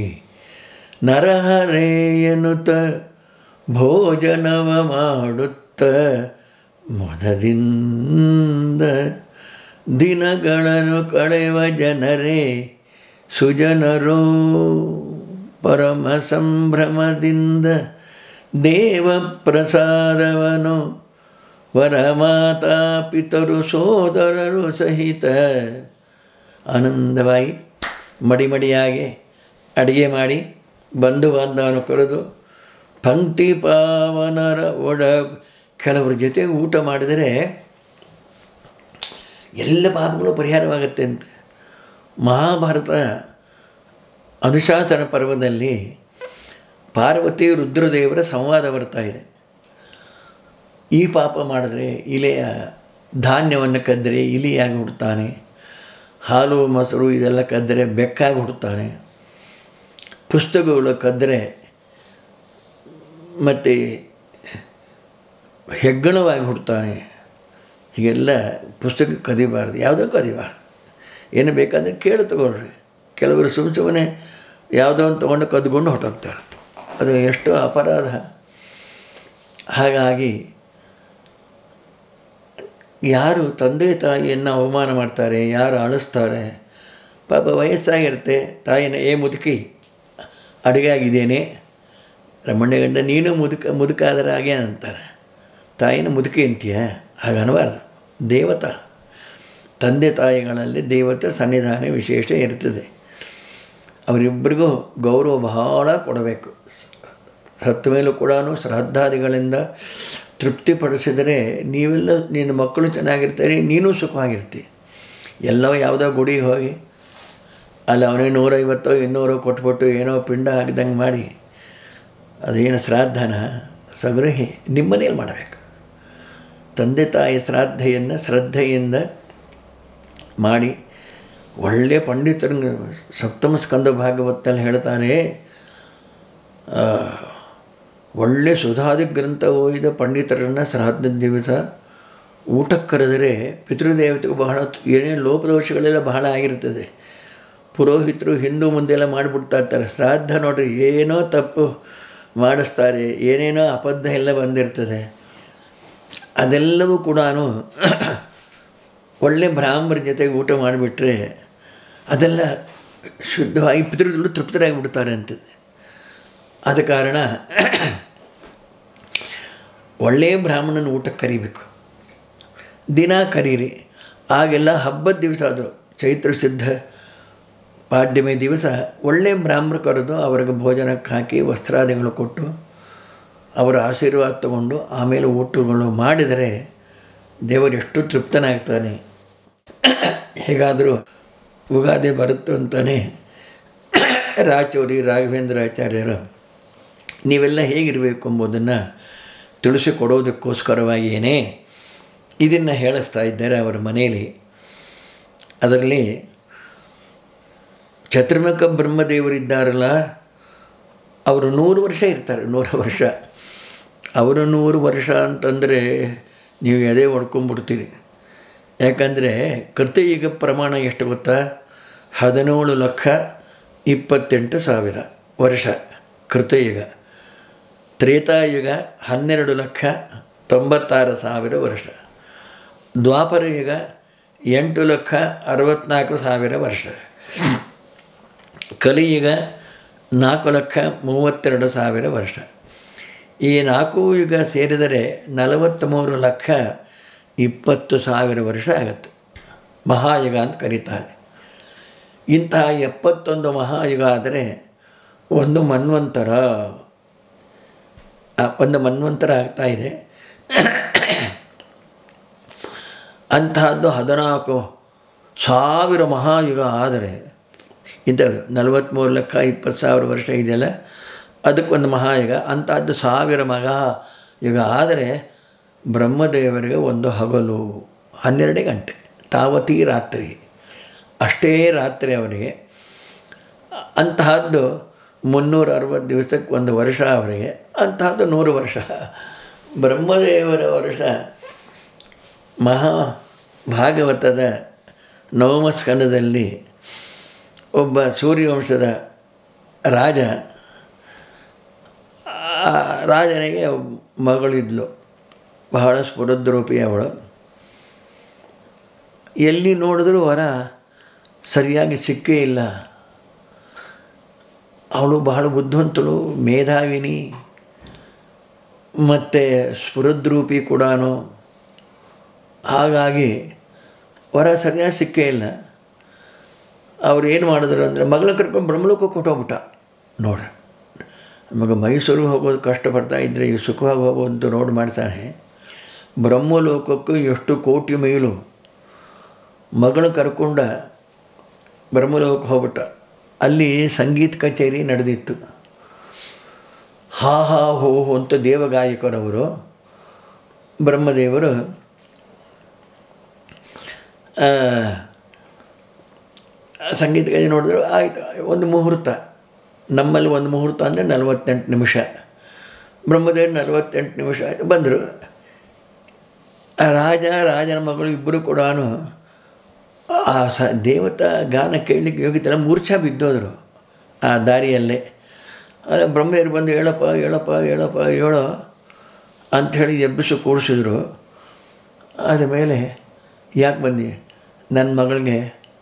ನರಹರೆಯನುತ ಭೋಜನವ ಮಾಡುತ್ತ ಮೊದದಿಂದ ದಿನಗಳನ್ನು ಕಳೆವ ಜನರೇ ಸುಜನರೋ ಪರಮ ಸಂಭ್ರಮದಿಂದ ದೇವ ಪ್ರಸಾದವನು ವರಮಾತಾ ಪಿತರು ಸೋದರರು ಸಹಿತ ಆನಂದವಾಗಿ ಮಡಿಮಡಿಯಾಗಿ ಅಡುಗೆ ಮಾಡಿ ಬಂಧು ಬಾಂಧವನು ಕರೆದು ಪಂಕ್ತಿ ಪಾವನರ ಒಡ ಕೆಲವ್ರ ಜೊತೆ ಊಟ ಮಾಡಿದರೆ ಎಲ್ಲ ಪಾಪಗಳು ಪರಿಹಾರವಾಗುತ್ತೆ ಅಂತ. ಮಹಾಭಾರತ ಅನುಶಾಸನ ಪರ್ವದಲ್ಲಿ ಪಾರ್ವತಿ ರುದ್ರದೇವರ ಸಂವಾದ ಬರ್ತಾ ಇದೆ. ಈ ಪಾಪ ಮಾಡಿದ್ರೆ ಇಲೆಯ ಧಾನ್ಯವನ್ನು ಕದ್ದರೆ ಇಲಿಯಾಗಿ ಹುಡ್ತಾನೆ, ಹಾಲು ಮೊಸರು ಇದೆಲ್ಲ ಕದ್ದರೆ ಬೆಕ್ಕಾಗಿ ಹುಡ್ತಾನೆ, ಪುಸ್ತಕಗಳು ಕದ್ದರೆ ಮತ್ತು ಹೆಗ್ಗಣವಾಗಿ ಹುಡ್ತಾನೆ. ಹೀಗೆಲ್ಲ ಪುಸ್ತಕ ಕದಿಬಾರ್ದು, ಯಾವುದೋ ಕದಿಬಾರ್ದು. ಏನು ಬೇಕಾದರೆ ಕೇಳಿ ತಗೊಳ್ರಿ. ಕೆಲವರು ಸುಮ್ಮ ಸುಮ್ಮನೆ ಯಾವುದೋ ಒಂದು ತೊಗೊಂಡು ಕದ್ಕೊಂಡು ಹೊರಟೋಗ್ತಾರೆ. ಅದು ಎಷ್ಟೋ ಅಪರಾಧ. ಹಾಗಾಗಿ ಯಾರು ತಂದೆ ತಾಯಿಯನ್ನು ಅವಮಾನ ಮಾಡ್ತಾರೆ, ಯಾರು ಅಳಿಸ್ತಾರೆ, ಪಾಪ ವಯಸ್ಸಾಗಿರುತ್ತೆ, ತಾಯಿನ ಏ ಮುದುಕಿ ಅಡುಗೆ ಆಗಿದ್ದೇನೆ, ರಮಣ್ಯ ಗಂಡ ನೀನು ಮುದುಕ ಮುದುಕಾದರೆ ಹಾಗೆ ಅಂತಾರೆ. ತಾಯಿನ ಮುದುಕಿ ಅಂತೀಯ, ಹಾಗೆ ಅನ್ನಬಾರ್ದು. ದೇವತಾ ತಂದೆ ತಾಯಿಗಳಲ್ಲಿ ದೇವತೆ ಸನ್ನಿಧಾನ ವಿಶೇಷ ಇರ್ತದೆ. ಅವರಿಬ್ಬರಿಗೂ ಗೌರವ ಬಹಳ ಕೊಡಬೇಕು. ಸತ್ತ ಮೇಲೂ ಕೂಡ ಶ್ರಾದ್ದಾದಿಗಳಿಂದ ತೃಪ್ತಿಪಡಿಸಿದರೆ ನೀವೆಲ್ಲ ನಿನ್ನ ಮಕ್ಕಳು ಚೆನ್ನಾಗಿರ್ತಾರೆ, ನೀನು ಸುಖವಾಗಿರ್ತಿ. ಎಲ್ಲವೂ ಯಾವುದೋ ಗುಡಿಗೆ ಹೋಗಿ ಅಲ್ಲಿ ಅವನಿಗೆ ನೂರೈವತ್ತೋ ಇನ್ನೂರೋ ಕೊಟ್ಬಿಟ್ಟು ಏನೋ ಪಿಂಡ ಹಾಕಿದಂಗೆ ಮಾಡಿ ಅದೇನು ಶ್ರಾದ್ದನ ಸಗೃಹಿ ನಿಮ್ಮನೇಲಿ ಮಾಡಬೇಕು. ತಂದೆ ತಾಯಿ ಶ್ರಾದ್ದೆಯನ್ನು ಶ್ರದ್ಧೆಯಿಂದ ಮಾಡಿ ಒಳ್ಳೆಯ ಪಂಡಿತರಂಗೆ ಸಪ್ತಮ ಸ್ಕಂದ ಭಾಗವತಲ್ಲಿ ಹೇಳ್ತಾನೆ, ಒಳ್ಳೆ ಸುಧಾದಿ ಗ್ರಂಥ ಓದಿದ ಪಂಡಿತರನ್ನು ಶ್ರಾದ್ದದ ದಿವಸ ಊಟಕ್ಕೆ ಕರೆದರೆ ಪಿತೃದೇವತೆಗೂ ಬಹಳ ಏನೇನು ಲೋಪದೋಷಗಳೆಲ್ಲ ಬಹಳ ಆಗಿರ್ತದೆ. ಪುರೋಹಿತರು ಹಿಂದೂ ಮುಂದೆಲ್ಲ ಮಾಡಿಬಿಡ್ತಾ ಇರ್ತಾರೆ. ಶ್ರಾದ್ದ ನೋಡ್ರಿ ಏನೋ ತಪ್ಪು ಮಾಡಿಸ್ತಾರೆ, ಏನೇನೋ ಅಬದ್ಧ ಎಲ್ಲ ಬಂದಿರ್ತದೆ. ಅದೆಲ್ಲವೂ ಕೂಡ ಒಳ್ಳೆ ಬ್ರಾಹ್ಮರ ಜೊತೆಗೆ ಊಟ ಮಾಡಿಬಿಟ್ರೆ ಅದೆಲ್ಲ ಶುದ್ಧವಾಗಿ ಪಿತೃಗಳು ತೃಪ್ತರಾಗಿಬಿಡ್ತಾರೆ ಅಂತದೆ. ಆದ ಕಾರಣ ಒಳ್ಳೆಯ ಬ್ರಾಹ್ಮಣನ ಊಟಕ್ಕೆ ಕರಿಬೇಕು, ದಿನ ಕರೀರಿ. ಆಗೆಲ್ಲ ಹಬ್ಬದ ದಿವಸ ಅದು ಚೈತ್ರ ಸಿದ್ಧ ಪಾಡ್ಯಮಿ ದಿವಸ ಒಳ್ಳೆಯ ಬ್ರಾಹ್ಮಣ ಕರೆದು ಅವ್ರಿಗೆ ಭೋಜನಕ್ಕೆ ಹಾಕಿ ವಸ್ತ್ರಾದಿಗಳು ಕೊಟ್ಟು ಅವರ ಆಶೀರ್ವಾದ ತಗೊಂಡು ಆಮೇಲೆ ಊಟಗಳು ಮಾಡಿದರೆ ದೇವರು ಎಷ್ಟು ತೃಪ್ತನಾಗ್ತಾನೆ. ಹೇಗಾದರೂ ಉಗಾದಿ ಬರುತ್ತೆ ಅಂತಾನೆ ರಾಚೌರಿ ರಾಘವೇಂದ್ರಾಚಾರ್ಯರು ನೀವೆಲ್ಲ ಹೇಗಿರಬೇಕು ಎಂಬುದನ್ನು ತಿಳಿಸಿಕೊಡೋದಕ್ಕೋಸ್ಕರವಾಗಿಯೇ ಇದನ್ನು ಹೇಳಿಸ್ತಾ ಇದ್ದಾರೆ ಅವರ ಮನೆಯಲ್ಲಿ. ಅದರಲ್ಲಿ ಚತುರ್ಮುಖ ಬ್ರಹ್ಮದೇವರಿದ್ದಾರಲ್ಲ, ಅವರು ನೂರು ವರ್ಷ ಇರ್ತಾರೆ. ನೂರು ವರ್ಷ ಅವರು ನೂರು ವರ್ಷ ಅಂತಂದರೆ ನೀವು ಎದೆ ಹೊಡ್ಕೊಂಡ್ಬಿಡ್ತೀರಿ. ಯಾಕಂದರೆ ಕೃತಯುಗ ಪ್ರಮಾಣ ಎಷ್ಟು ಗೊತ್ತಾ? ಹದಿನೇಳು ಲಕ್ಷ ಇಪ್ಪತ್ತೆಂಟು ಸಾವಿರ ವರ್ಷ ಕೃತಯುಗ. ತ್ರೇತಾಯುಗ ಹನ್ನೆರಡು ಲಕ್ಷ ತೊಂಬತ್ತಾರು ಸಾವಿರ ವರ್ಷ. ದ್ವಾಪರ ಯುಗ ಎಂಟು ಲಕ್ಷ ಅರವತ್ತ್ನಾಲ್ಕು ಸಾವಿರ ವರ್ಷ. ಕಲಿಯುಗ ನಾಲ್ಕು ಲಕ್ಷ ಮೂವತ್ತೆರಡು ಸಾವಿರ ವರ್ಷ. ಈ ನಾಲ್ಕು ಯುಗ ಸೇರಿದರೆ ನಲವತ್ತ್ಮೂರು ಲಕ್ಷ ಇಪ್ಪತ್ತು ಸಾವಿರ ವರ್ಷ ಆಗುತ್ತೆ. ಮಹಾಯುಗ ಅಂತ ಕರೀತಾರೆ. ಇಂತಹ ಎಪ್ಪತ್ತೊಂದು ಮಹಾಯುಗ ಆದರೆ ಒಂದು ಮನ್ವಂತರ ಒಂದು ಮನ್ವಂತರ ಆಗ್ತಾಯಿದೆ. ಅಂತಹದ್ದು ಹದಿನಾಲ್ಕು ಸಾವಿರ ಮಹಾಯುಗ ಆದರೆ ಇಂಥ ನಲವತ್ತ್ಮೂರು ಲಕ್ಷ ಇಪ್ಪತ್ತು ಸಾವಿರ ವರ್ಷ ಇದೆಯಲ್ಲ, ಅದಕ್ಕೊಂದು ಮಹಾಯುಗ. ಅಂತಹದ್ದು ಸಾವಿರ ಮಹಾಯುಗ ಆದರೆ ಬ್ರಹ್ಮದೇವರಿಗೆ ಒಂದು ಹಗಲು ಹನ್ನೆರಡು ಗಂಟೆ, ತಾವತಿ ರಾತ್ರಿ, ಅಷ್ಟೇ ರಾತ್ರಿ ಅವರಿಗೆ. ಅಂತಹದ್ದು ಮುನ್ನೂರ ಅರವತ್ತು ದಿವಸಕ್ಕೆ ಒಂದು ವರ್ಷ ಅವರಿಗೆ. ಅಂತಹದ್ದು ನೂರು ವರ್ಷ. ಬ್ರಹ್ಮದೇವರ ವರ್ಷ. ಮಹಾ ಭಾಗವತದ ನವಮ ಸ್ಕಂದದಲ್ಲಿ ಒಬ್ಬ ಸೂರ್ಯವಂಶದ ರಾಜ, ರಾಜನಿಗೆ ಮಗಳಿದ್ಲು, ಬಹಳ ಸ್ಫುರದ್ರೂಪಿ ಅವಳು. ಎಲ್ಲಿ ನೋಡಿದ್ರೂ ವರ ಸರಿಯಾಗಿ ಸಿಕ್ಕೇ ಇಲ್ಲ. ಅವಳು ಬಹಳ ಬುದ್ಧಿವಂತಳು, ಮೇಧಾವಿನಿ, ಮತ್ತು ಸ್ಫುರದ್ರೂಪಿ ಕೂಡ. ಹಾಗಾಗಿ ವರ ಸರಿಯಾಗಿ ಸಿಕ್ಕೇ ಇಲ್ಲ. ಅವ್ರು ಏನು ಮಾಡಿದ್ರು ಅಂದರೆ ಮಗಳ ಕರ್ಕೊಂಡು ಬ್ರಹ್ಮಲೋಕಕ್ಕೆ ಕೊಟ್ಟೋಗ್ಬಿಟ್ಟ. ನೋಡ್ರಿ, ನಮಗೆ ಮೈಸೂರಿಗೆ ಹೋಗೋದು ಕಷ್ಟಪಡ್ತಾ ಇದ್ದರೆ ಈ ಸುಖವಾಗಿ ಹೋಗೋದು ನೋಡಿ ಮಾಡ್ತಾನೆ. ಬ್ರಹ್ಮಲೋಕಕ್ಕೂ ಎಷ್ಟು ಕೋಟಿ ಮೈಲು. ಮಗಳು ಕರ್ಕೊಂಡ ಬ್ರಹ್ಮಲೋಕಕ್ಕೆ ಹೋಗ್ಬಿಟ್ಟ. ಅಲ್ಲಿ ಸಂಗೀತ ಕಚೇರಿ ನಡೆದಿತ್ತು. ಹಾ ಹಾ ಹೋ ಹೋ ಅಂತ ದೇವಗಾಯಕರವರು ಬ್ರಹ್ಮದೇವರು ಸಂಗೀತ ಕಚೇರಿ ನೋಡಿದ್ರು. ಆಯಿತು, ಒಂದು ಮುಹೂರ್ತ. ನಮ್ಮಲ್ಲಿ ಒಂದು ಮುಹೂರ್ತ ಅಂದರೆ ನಲವತ್ತೆಂಟು ನಿಮಿಷ. ಬ್ರಹ್ಮದೇವರು ನಲವತ್ತೆಂಟು ನಿಮಿಷ ಆಯಿತು, ಬಂದರು. ರಾಜ ರಾಜನ ಮಗಳು ಇಬ್ಬರು ಕೂಡ ಆ ಸ ದೇವತಾ ಗಾನ ಕೇಳಲಿಕ್ಕೆ ಯೋಗಿತಲ್ಲ, ಮೂರ್ಛಾ ಬಿದ್ದೋದ್ರು ಆ ದಾರಿಯಲ್ಲೇ. ಆದರೆ ಬ್ರಹ್ಮದೇವರು ಬಂದು ಹೇಳಪ್ಪ ಹೇಳಪ್ಪ ಹೇಳಪ್ಪ ಹೇಳೋ ಅಂಥೇಳಿ ಎಬ್ಬಿಸಿ ಕೂಡಿಸಿದ್ರು. ಆದಮೇಲೆ ಯಾಕೆ ಬಂದಿ? ನನ್ನ ಮಗಳಿಗೆ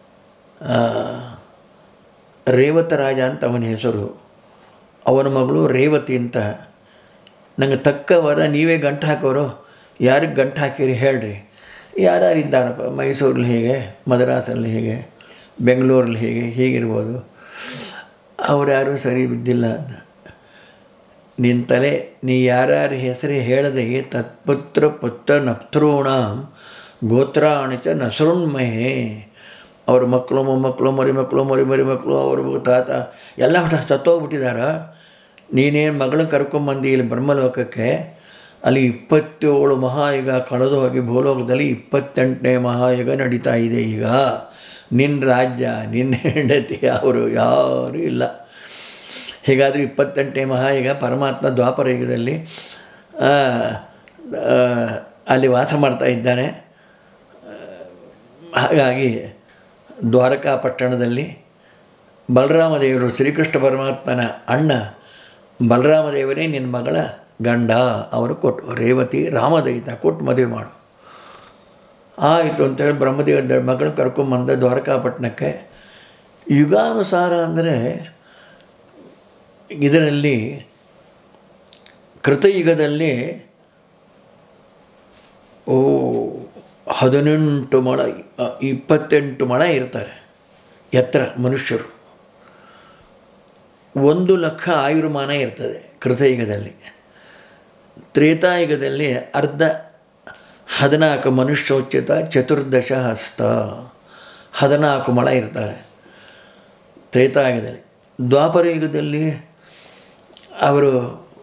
ರೇವತ ರಾಜ ಅಂತ ಅವನ ಹೆಸರು, ಅವನ ಮಗಳು ರೇವತಿ ಅಂತ. ನಂಗೆ ತಕ್ಕ ವರ ನೀವೇ ಗಂಟು ಹಾಕೋರು, ಯಾರಿಗೆ ಗಂಟು ಹಾಕಿರಿ ಹೇಳ್ರಿ. ಯಾರ್ಯಾರಿದ್ದಾರಪ್ಪ? ಮೈಸೂರಲ್ಲಿ ಹೇಗೆ, ಮದ್ರಾಸಲ್ಲಿ ಹೇಗೆ, ಬೆಂಗಳೂರಲ್ಲಿ ಹೇಗೆ, ಹೀಗಿರ್ಬೋದು. ಅವ್ರು ಯಾರೂ ಸರಿ ಬಿದ್ದಿಲ್ಲ. ನಿನ್ನ ತಲೆ, ನೀ ಯಾರ್ಯಾರ ಹೆಸರು ಹೇಳದೆ ತತ್ಪುತ್ರ ಪುತ್ರ ನಪ್ತೃಣಾಂ ಗೋತ್ರಾಣಿಚ ನಸರುಣ್ಮಹೇ. ಅವ್ರ ಮಕ್ಕಳು ಮೊಮ್ಮಕ್ಕಳು ಮರಿ ಮಕ್ಕಳು ಮರಿ ಮರಿ ಮಕ್ಕಳು ಅವ್ರ ತಾತ ಎಲ್ಲ ಹೊಟ್ಟು ಸತ್ತೋಗ್ಬಿಟ್ಟಿದಾರ. ನೀನೇನು ಮಗಳನ್ನ ಕರ್ಕೊಂಬಂದು ಇಲ್ಲಿ ಬ್ರಹ್ಮಲೋಕಕ್ಕೆ. ಅಲ್ಲಿ ಇಪ್ಪತ್ತೇಳು ಮಹಾಯುಗ ಕಳೆದು ಹೋಗಿ ಭೂಲೋಕದಲ್ಲಿ ಇಪ್ಪತ್ತೆಂಟನೇ ಮಹಾಯುಗ ನಡೀತಾ ಇದೆ ಈಗ. ನಿನ್ನ ರಾಜ್ಯ, ನಿನ್ನ ಹೆಂಡತಿ ಅವರು ಯಾರೂ ಇಲ್ಲ. ಹೀಗಾದರೂ ಇಪ್ಪತ್ತೆಂಟನೇ ಮಹಾಯುಗ ಪರಮಾತ್ಮ ದ್ವಾಪರ ಯುಗದಲ್ಲಿ ಅಲ್ಲಿ ವಾಸ ಮಾಡ್ತಾ ಇದ್ದಾನೆ. ಹಾಗಾಗಿ ದ್ವಾರಕಾ ಪಟ್ಟಣದಲ್ಲಿ ಬಲರಾಮದೇವರು, ಶ್ರೀಕೃಷ್ಣ ಪರಮಾತ್ಮನ ಅಣ್ಣ ಬಲರಾಮದೇವರೇ ನಿನ್ನ ಮಗಳ ಗಂಡ. ಅವರು ಕೊಟ್ಟು ರೇವತಿ ರಾಮದೈತ ಕೊಟ್ಟು ಮದುವೆ ಮಾಡು. ಆಯಿತು ಅಂತೇಳಿ ಬ್ರಹ್ಮದೇವರ ಮಗಳು ಕರ್ಕೊಂಬಂದ ದ್ವಾರಕಾಪಟ್ಟಣಕ್ಕೆ. ಯುಗಾನುಸಾರ ಅಂದರೆ ಇದರಲ್ಲಿ ಕೃತಯುಗದಲ್ಲಿ ಓ ಹದಿನೆಂಟು ಮೊಳ ಇಪ್ಪತ್ತೆಂಟು ಮೊಳ ಇರ್ತಾರೆ ಎತ್ತರ ಮನುಷ್ಯರು. ಒಂದು ಲಕ್ಷ ಆಯುರ್ಮಾನ ಇರ್ತದೆ ಕೃತಯುಗದಲ್ಲಿ. ತ್ರೇತಾಯುಗದಲ್ಲಿ ಅರ್ಧ ಹದಿನಾಲ್ಕು ಮನುಷ್ಯೋಚಿತ ಚತುರ್ದಶ ಹಸ್ತ, ಹದಿನಾಲ್ಕು ಮೊಳ ಇರ್ತಾರೆ ತ್ರೇತಾಯುಗದಲ್ಲಿ. ದ್ವಾಪರ ಯುಗದಲ್ಲಿ ಅವರು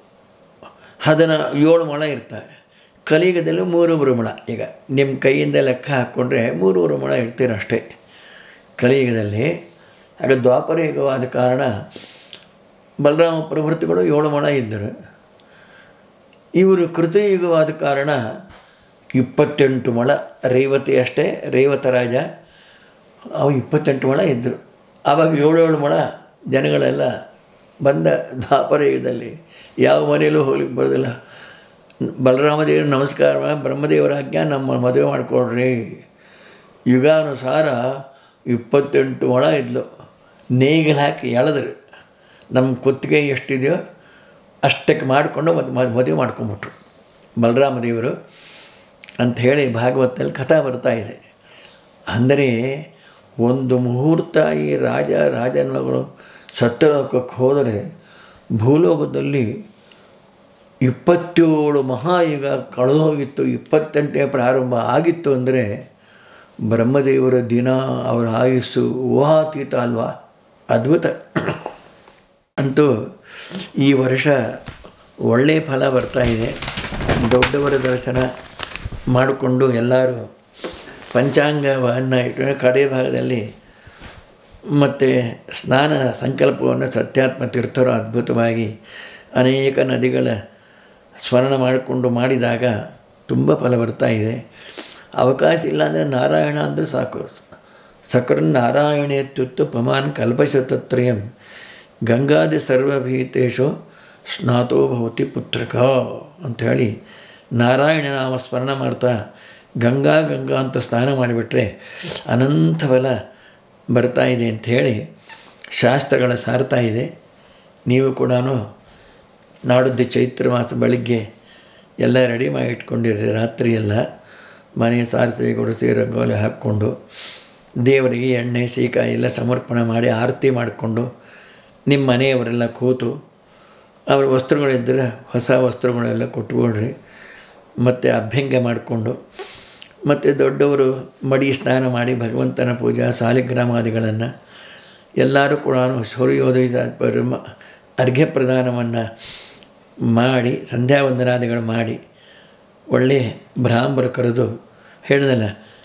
ಹದಿನ ಏಳು ಮೊಳ ಇರ್ತಾರೆ. ಕಲಿಯುಗದಲ್ಲಿ ಮೂರೂವರೆ ಮೊಳ. ಈಗ ನಿಮ್ಮ ಕೈಯಿಂದ ಲೆಕ್ಕ ಹಾಕ್ಕೊಂಡ್ರೆ ಮೂರೂವರೆ ಮೊಳ ಇರ್ತೀರಷ್ಟೇ ಕಲಿಯುಗದಲ್ಲಿ. ಆಗ ದ್ವಾಪರ ಯುಗವಾದ ಕಾರಣ ಬಲರಾಮ ಪ್ರವೃತ್ತಿಗಳು ಏಳು ಮೊಳ ಇದ್ದರು. ಇವರು ಕೃತಯುಗವಾದ ಕಾರಣ ಇಪ್ಪತ್ತೆಂಟು ಮೊಳ. ರೇವತಿ ಅಷ್ಟೇ, ರೇವತ ರಾಜ ಅವು ಇಪ್ಪತ್ತೆಂಟು ಮೊಳ ಇದ್ದರು. ಆವಾಗ ಏಳು ಏಳು ಮೊಳ ಜನಗಳೆಲ್ಲ ಬಂದ ದ್ವಾಪರ ಯುಗದಲ್ಲಿ ಯಾವ ಮನೆಯಲ್ಲೂ ಹೋಗ್ಲಿಕ್ಕೆ ಬರೋದಿಲ್ಲ. ಬಲರಾಮದೇವರು ನಮಸ್ಕಾರ, ಬ್ರಹ್ಮದೇವರ ಆಜ್ಞಾ ನಮ್ಮ ಮದುವೆ ಮಾಡಿಕೊಡ್ರಿ. ಯುಗಾನುಸಾರ ಇಪ್ಪತ್ತೆಂಟು ಮೊಳ ಇದ್ಲು. ನೇಗಿಲು ಹಾಕಿ ಎಳೆದ್ರು. ನಮ್ಮ ಕುತ್ತಿಗೆ ಎಷ್ಟಿದೆಯೋ ಅಷ್ಟಕ್ಕೆ ಮಾಡಿಕೊಂಡು ಮದ್ ಮದುವೆ ಮಾಡ್ಕೊಂಬಿಟ್ರು ಬಲರಾಮದೇವರು ಅಂಥೇಳಿ ಭಾಗವತದಲ್ಲಿ ಕಥಾ ಬರ್ತಾ ಇದೆ. ಅಂದರೆ ಒಂದು ಮುಹೂರ್ತ ಈ ರಾಜ ರಾಜನ ಮಗಳು ಸತ್ಯಲೋಕಕ್ಕೆ ಹೋದರೆ ಭೂಲೋಕದಲ್ಲಿ ಇಪ್ಪತ್ತೇಳು ಮಹಾಯುಗ ಕಳೆದು ಹೋಗಿತ್ತು, ಇಪ್ಪತ್ತೆಂಟನೇ ಪ್ರಾರಂಭ ಆಗಿತ್ತು. ಅಂದರೆ ಬ್ರಹ್ಮದೇವರ ದಿನ, ಅವರ ಆಯುಸ್ಸು ಊಹಾತೀತ ಅಲ್ವಾ? ಅದ್ಭುತ. ಅಂತೂ ಈ ವರ್ಷ ಒಳ್ಳೆಯ ಫಲ ಬರ್ತಾಯಿದೆ. ದೊಡ್ಡವರ ದರ್ಶನ ಮಾಡಿಕೊಂಡು ಎಲ್ಲರೂ ಪಂಚಾಂಗವನ್ನು ಇಟ್ಟು ಕಡೆ ಭಾಗದಲ್ಲಿ ಮತ್ತು ಸ್ನಾನ ಸಂಕಲ್ಪವನ್ನು ಸತ್ಯಾತ್ಮ ತೀರ್ಥರು ಅದ್ಭುತವಾಗಿ ಅನೇಕ ನದಿಗಳ ಸ್ಮರಣ ಮಾಡಿಕೊಂಡು ಮಾಡಿದಾಗ ತುಂಬ ಫಲ ಬರ್ತಾಯಿದೆ. ಅವಕಾಶ ಇಲ್ಲಾಂದರೆ ನಾರಾಯಣ ಅಂದರೆ ಸಾಕು. ಸಕೃ ನಾರಾಯಣೇತ್ಯುಕ್ತ ಪಮಾನ್ ಕಲ್ಪಶತತ್ರಯಂ ಗಂಗಾದಿ ಸರ್ವಭೀತೇಶು ಸ್ನಾತೋ ಭವತಿ ಪುತ್ರಕ ಅಂಥೇಳಿ ನಾರಾಯಣ ನಾಮ ಸ್ಮರಣ ಮಾಡ್ತಾ ಗಂಗಾ ಗಂಗಾ ಅಂತ ಸ್ನಾನ ಮಾಡಿಬಿಟ್ರೆ ಅನಂತ ಫಲ ಬರ್ತಾಯಿದೆ ಅಂಥೇಳಿ ಶಾಸ್ತ್ರಗಳ ಸಾರ್ತಾ ಇದೆ. ನೀವು ಕೂಡ ನಾಡಿದ್ದು ಚೈತ್ರ ಮಾಸ ಬೆಳಗ್ಗೆ ಎಲ್ಲ ರೆಡಿ ಮಾಡಿ ಇಟ್ಕೊಂಡಿರ್ರಿ. ರಾತ್ರಿ ಎಲ್ಲ ಮನೆ ಸಾರಿಸಿ ಗುಡಿಸಿ ರಂಗೋಲಿ ಹಾಕ್ಕೊಂಡು ದೇವರಿಗೆ ಎಣ್ಣೆ ಸೀಕಾಯಿ ಎಲ್ಲ ಸಮರ್ಪಣೆ ಮಾಡಿ ಆರತಿ ಮಾಡಿಕೊಂಡು ನಿಮ್ಮ ಮನೆಯವರೆಲ್ಲ ಕೂತು ಅವ್ರ ವಸ್ತ್ರಗಳಿದ್ದರೆ ಹೊಸ ವಸ್ತ್ರಗಳೆಲ್ಲ ಕೊಟ್ಕೊಳ್ರಿ. ಮತ್ತು ಅಭ್ಯಂಗ ಮಾಡಿಕೊಂಡು ಮತ್ತು ದೊಡ್ಡವರು ಮಡಿ ಸ್ನಾನ ಮಾಡಿ ಭಗವಂತನ ಪೂಜಾ ಸಾಲಿಗ್ರಾಮಾದಿಗಳನ್ನು ಎಲ್ಲರೂ ಕೂಡ ಸೂರ್ಯೋದಯ ಅರ್ಘ್ಯ ಪ್ರದಾನವನ್ನು ಮಾಡಿ ಸಂಧ್ಯಾ ವಂದನಾದಿಗಳು ಮಾಡಿ ಒಳ್ಳೆಯ ಬ್ರಾಹ್ಮರು ಕರೆದು ಹೇಳಿದಲ್ಲ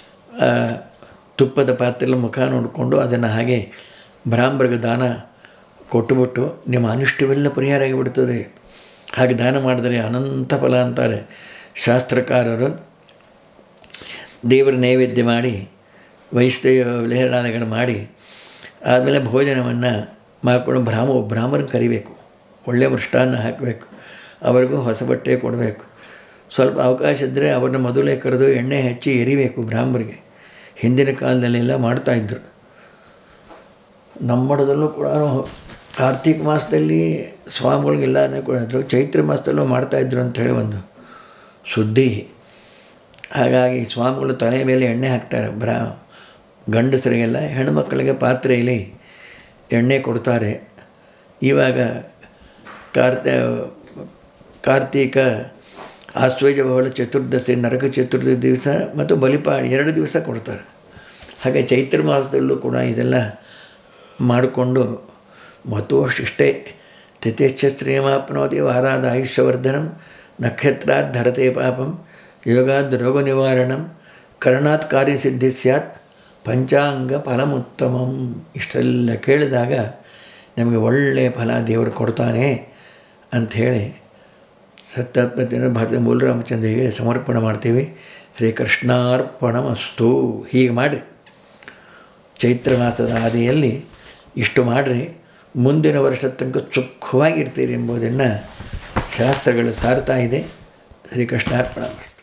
ತುಪ್ಪದ ಪಾತ್ರೆಯಲ್ಲಿ ಮುಖ ನೋಡಿಕೊಂಡು ಅದನ್ನು ಹಾಗೆ ಬ್ರಾಹ್ಮರಿಗೆ ದಾನ ಕೊಟ್ಟುಬಿಟ್ಟು ನಿಮ್ಮ ಅನಿಷ್ಟವೆಲ್ಲ ಪರಿಹಾರ ಆಗಿಬಿಡ್ತದೆ. ಹಾಗೆ ದಾನ ಮಾಡಿದರೆ ಅನಂತ ಫಲ ಅಂತಾರೆ ಶಾಸ್ತ್ರಕಾರರು. ದೇವರ ನೈವೇದ್ಯ ಮಾಡಿ ವೈಷ್ಣವ ವಿಲೇಹರಾದಿಗಳು ಮಾಡಿ ಆದಮೇಲೆ ಭೋಜನವನ್ನು ಮಾಡಿಕೊಂಡು ಬ್ರಾಹ್ಮ ಬ್ರಾಹ್ಮಣನ ಕರಿಬೇಕು. ಒಳ್ಳೆಯ ಮೃಷ್ಟಾನ್ನ ಹಾಕಬೇಕು. ಅವರಿಗೂ ಹೊಸ ಬಟ್ಟೆ ಕೊಡಬೇಕು. ಸ್ವಲ್ಪ ಅವಕಾಶ ಇದ್ದರೆ ಅವ್ರನ್ನ ಮೊದಲೇ ಕರೆದು ಎಣ್ಣೆ ಹಚ್ಚಿ ಎರಿಬೇಕು ಬ್ರಾಹ್ಮರಿಗೆ. ಹಿಂದಿನ ಕಾಲದಲ್ಲೆಲ್ಲ ಮಾಡ್ತಾಯಿದ್ರು. ನಮ್ಮ ಮಠದಲ್ಲೂ ಕೂಡ ಕಾರ್ತಿಕ ಮಾಸದಲ್ಲಿ ಸ್ವಾಮಿಗಳಿಗೆಲ್ಲನೇ ಕೊಡಿದ್ರು, ಚೈತ್ರ ಮಾಸದಲ್ಲೂ ಮಾಡ್ತಾಯಿದ್ರು ಅಂಥೇಳಿ ಒಂದು ಸುದ್ದಿ. ಹಾಗಾಗಿ ಸ್ವಾಮಿಗಳು ತಲೆ ಮೇಲೆ ಎಣ್ಣೆ ಹಾಕ್ತಾರೆ. ಬ್ರಾ ಗಂಡಸರಿಗೆಲ್ಲ ಹೆಣ್ಣುಮಕ್ಕಳಿಗೆ ಪಾತ್ರೆಯಲ್ಲಿ ಎಣ್ಣೆ ಕೊಡ್ತಾರೆ. ಇವಾಗ ಕಾರ್ತ ಕಾರ್ತೀಕ ಆಶ್ವೇಜ ಬಹಳ ಚತುರ್ದಶಿ ನರಕ ಚತುರ್ಥಿ ದಿವಸ ಮತ್ತು ಬಲಿಪಾಡಿ ಎರಡು ದಿವಸ ಕೊಡ್ತಾರೆ. ಹಾಗೆ ಚೈತ್ರ ಮಾಸದಲ್ಲೂ ಕೂಡ ಇದೆಲ್ಲ ಮಾಡಿಕೊಂಡು ಮತ್ತು ಅಷ್ಟಿಷ್ಟೇ ತಿಥಿಶ್ಚ ಶ್ರೀಮಾಪ್ನೋತಿ ವಾರಾದ ಆಯುಷ್ಯವರ್ಧನಂ ನಕ್ಷತ್ರಾತ್ ಧರತೆ ಪಾಪಂ ಯೋಗಾದ್ ರೋಗ ನಿವಾರಣಂ ಕರ್ಣಾತ್ ಕಾರ್ಯಸಿದ್ಧಿ ಸ್ಯಾತ್ ಪಂಚಾಂಗ ಫಲಮುತ್ತಮಂ. ಇಷ್ಟೆಲ್ಲ ಕೇಳಿದಾಗ ನಮಗೆ ಒಳ್ಳೆಯ ಫಲ ದೇವರು ಕೊಡ್ತಾನೆ ಅಂಥೇಳಿ ಸತ್ಯಾತ್ಮತೆಯನ್ನು ಭಾರತ ಮೂಲರಾಮಚಂದ್ರಿಗೆ ಸಮರ್ಪಣೆ ಮಾಡ್ತೀವಿ. ಶ್ರೀಕೃಷ್ಣಾರ್ಪಣಮಸ್ತು. ಹೀಗೆ ಮಾಡಿರಿ. ಚೈತ್ರ ಮಾಸದ ಆದಿಯಲ್ಲಿ ಇಷ್ಟು ಮಾಡಿರಿ, ಮುಂದಿನ ವರ್ಷದ ತನಕ ಸುಖವಾಗಿರ್ತೀರಿ ಎಂಬುದನ್ನು ಶಾಸ್ತ್ರಗಳು ಸಾರ್ತಾ ಇದೆ. ಶ್ರೀಕೃಷ್ಣಾರ್ಪಣಮಸ್ತು.